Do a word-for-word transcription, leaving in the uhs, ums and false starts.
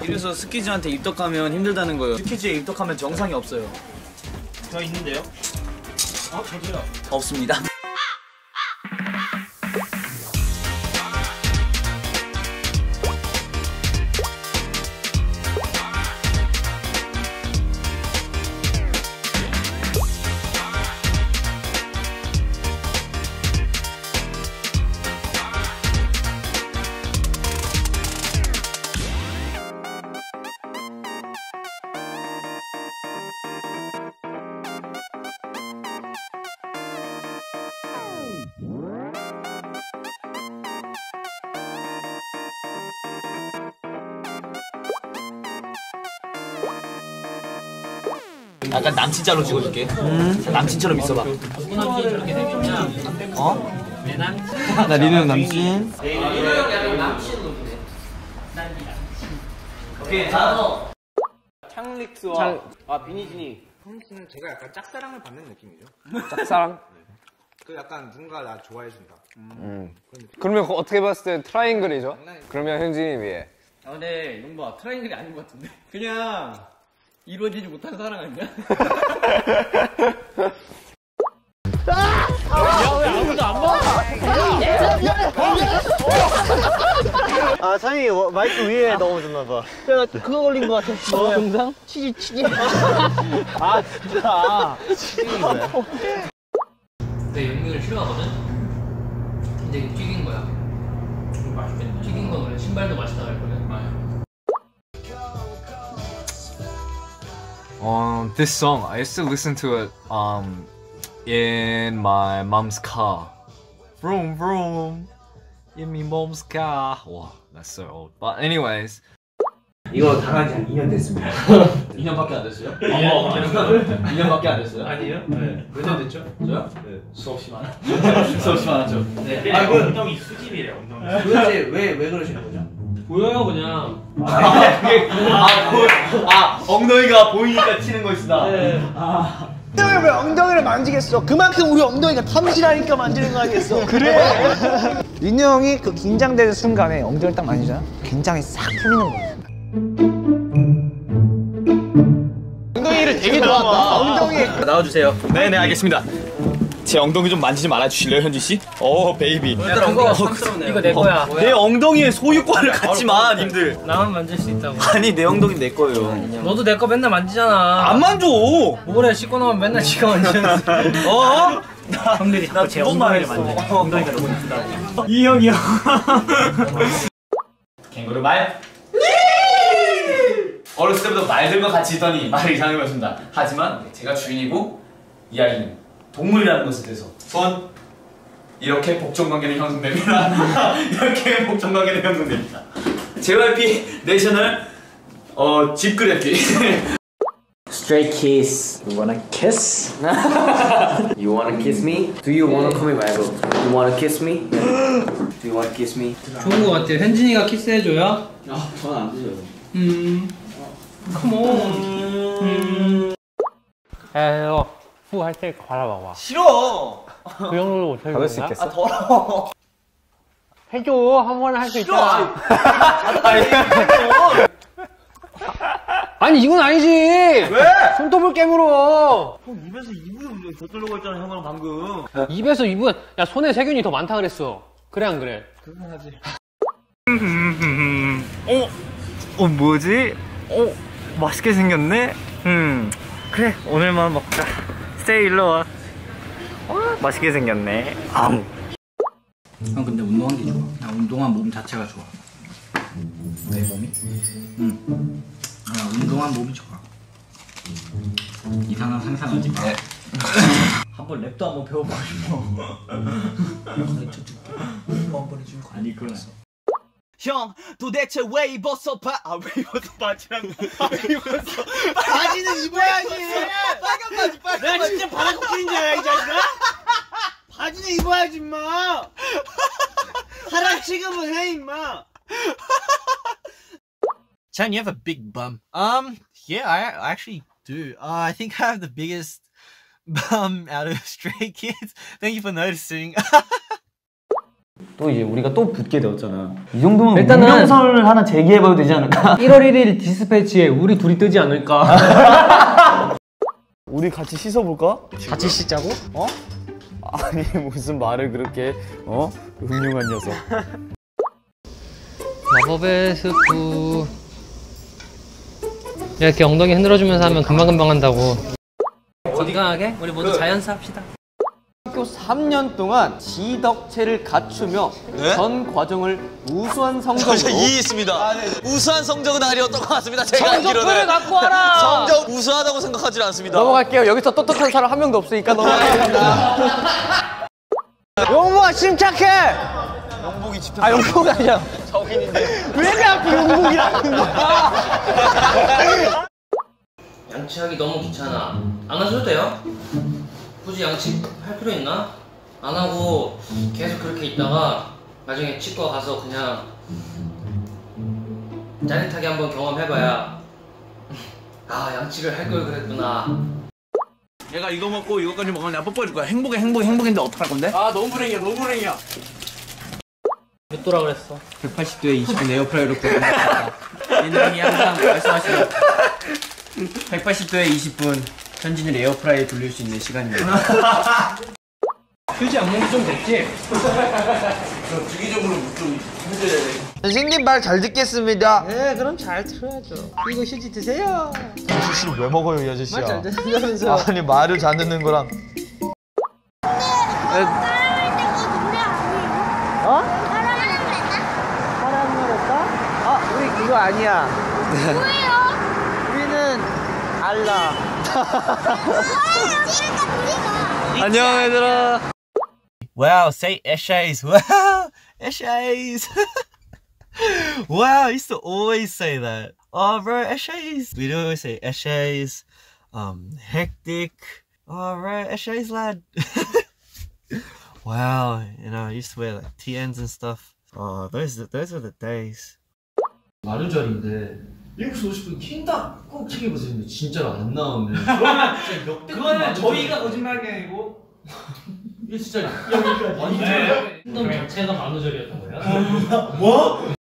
이래서 스키즈한테 입덕하면 힘들다는 거예요. 스키즈에 입덕하면 정상이 없어요. 저 있는데요? 어, 저도요. 없습니다. 약간 남친짤로 찍어줄게. 음. 남친처럼 있어봐. 어? 나 리노 형 남친. 리노 형 남친으로 돼. 오케이. 창릭스와 창... 아 비니진이. 형씨는 제가 약간 짝사랑을 받는 느낌이죠. 짝사랑? 네. 그 약간 누군가 나 좋아해준다. 음. 음. 그러면 어떻게 봤을 때 트라이앵글이죠? 그러면 현진이 위해. 아 근데 용봐 트라이앵글이 아닌 것 같은데. 그냥 이루어지지 못한 사랑 아니야? 야, 왜 아무도 안 봐? 아, 찬이 마이크 위에 넘어졌나봐. 야, 그거 걸린 것 같아. 뭐, 영상? 치즈, 치즈. 아, 진짜. 치즈 뭐야? 내 영미를 싫어하거든? 근데 이거 튀긴 거야. 맛있겠네. 튀긴 건 원래 신발도 맛있다 그랬거든? Um, this song, I used to listen to it um, in my mom's car. Vroom vroom, in my mom's car. Wow, that's so old. But anyways. 이거 당한 지 한 이 년 됐습니다. 이 년밖에 안 됐어요? 어, 이 년밖에 안 됐어요? 아니에요? 네. 몇 년 됐죠? 저요? 네. 수없이 많아. 수없이 많았죠. 네. 아, 그 엉덩이 수집이래, 엉덩이. 도대체 왜, 왜 그러시는 거죠? 보여요 그냥. 아, 그게, 아, 보, 아, 엉덩이가 보이니까 치는 것이다. 네. 아. 엉덩이를 왜 엉덩이를 만지겠어? 그만큼 우리 엉덩이가 탐지라니까 만지는 거 아니겠어? 그래! 민우 형이 그 긴장되는 순간에 엉덩이를 딱 만지잖아? 긴장이 싹 풀리는 거야. 엉덩이를 되게 좋아한다. 엉덩이. 나와주세요. 네네, 알겠습니다. 제 엉덩이 좀 만지지 말아주실래요, 현지씨? 어, 베이비. 야, 그거 이거 내 거야. 어, 내 엉덩이에 소유권을 갖지 마, 님들. 나만 만질 수 있다고. 아니, 내 엉덩이 내 거예요. 너도 내 거 맨날 만지잖아. 안 만져! 뭐래, 씻고 나면 맨날 지가 만지면서. 어? 형들이 나 제 엉덩이를 만져. 엉덩이가 너무 이쁘다. 이 형이요. 캥거루 말. 어렸을 때부터 말들과 같이 있더니 말을 이상하게 배웠습니다. 하지만 제가 주인이고 이 아이는 동물이라는 것에 대해서 손 이렇게 복종관계는 형성됩니다. 이렇게 복종관계는 형성됩니다. 제이와이피 내셔널 어 집그래피. Stray kiss. You wanna kiss? You wanna kiss me? Do you wanna call me 말고? You wanna kiss me? Do you wanna kiss me? 좋은 거 같아요. 현진이가 키스해줘요? 아, 저는 안 되죠. 음. 컴온. 음. 야, 너 후 할 때 바라봐봐. 싫어. 그 정도로 못할 받을 수 있겠어? 아, 더러워. 해줘. 한 번은 할 수 있잖아. 아니 이건 아니지. 왜? 손톱을 깨물어. 형 입에서 입을 더 들어가 있잖아, 형은 방금. 입에서 입은 야 손에 세균이 더 많다 그랬어. 그래 안 그래? 그건 하지. 어? 어 뭐지? 어? 맛있게 생겼네? 음 그래 오늘만 먹자. 스테이 일로 와. 어? 맛있게 생겼네. 아우. 형 근데 운동한 게 좋아. 나 운동한 몸 자체가 좋아. 내 몸이? 응. 아, 운동한 몸이 좋아. 이상한 상상하지 마. 네. 한번 랩도 한번 배워보고 싶어. 가르쳐줄게. 한번 해줄 거 아니 그건 형 도대체 왜 입었어 바... 아 왜 입었어 바지랑 왜 입었어 바지는 입어야지. 빨간 바지 빨간 내가 바지 진짜 바라코끼리인 줄 알아 이 자식아? 바지는 입어야지 임마. 사람 취급은 해 임마. Chan, you have a big bum. Um, yeah, I actually do. Uh, I think I have the biggest bum out of Stray Kids. Thank you for noticing. 또 이제 우리가 또 붙게 되었잖아. 이 정도면 일단은 운명선을 하나 제기해봐도 되지 않을까? 일월 일일 디스패치에 우리 둘이 뜨지 않을까? 우리 같이 씻어볼까? 같이 씻자고? 어? 아니 무슨 말을 그렇게 어? 훌륭한 녀석. 마법의 스프. 이렇게 엉덩이 흔들어주면서 하면 금방금방 한다고. 건강하게 우리 모두 자연사 합시다. 학교 삼 년 동안 지덕체를 갖추며 전 과정을 우수한 성적으로 이해했습니다. 우수한 성적은 아니었던 것 같습니다. 제가 성적표를 알기로는 갖고 와라! 성적 우수하다고 생각하지 않습니다. 넘어갈게요. 여기서 떳떳한 사람 한 명도 없으니까 넘어가겠습니다. 용복아 침착해! 영복이 집착. 아 용복이 아니야. 적인인데. 왜 내 앞에 용복이라는 거야? 양치하기 너무 귀찮아. 안 하셔도 돼요. 굳이 양치 할 필요 있나? 안 하고 계속 그렇게 있다가 나중에 치과 가서 그냥 짜릿하게 한번 경험해봐야 아 양치를 할 걸 그랬구나. 얘가 이거 먹고 이거까지 먹으면 내가 뽀뽀해줄 거야. 행복해 행복해 행복인데 어떡할 건데? 아 너무 불행이야 너무 불행이야. 몇 도라 그랬어? 백팔십 도에 이십 분 에어프라이어로 구워줍니다. 민정이 항상 말씀하시는 백팔십 도에 이십 분 현진을 에어프라이에 돌릴 수 있는 시간입니다. 휴지 안 먹는 좀 됐지? 주기적으로 좀 해줘야 돼. 선생님 말 잘 듣겠습니다. 네 그럼 잘 들어야죠. 이거 휴지 드세요. 휴지를 왜 먹어요 이 아저씨야? 말 잘 듣는다면서. 아니 말을 잘 듣는 거랑. 어? 사람 노랬다? 아 우리 그거 아니야. 뭐예요? 우리는 알라. 안녕 얘들아. Wow, say essays. Wow, essays. Wow, I used to always say that. Oh, bro, essays. We'd always say essays. Um, hectic. Oh, bro, essays, lad. Wow, you know, I used to wear like T Ns and stuff. Oh, those those were the days. 많은 자리인데 일곱 시 오십 분 킨다 꼭 책임보세요. 진짜로 안 나오면 그거는 저희가 거짓말한 게 아니고 이게 진짜 여기까지 팬덤 자체가 만우절이었던 거야? 뭐?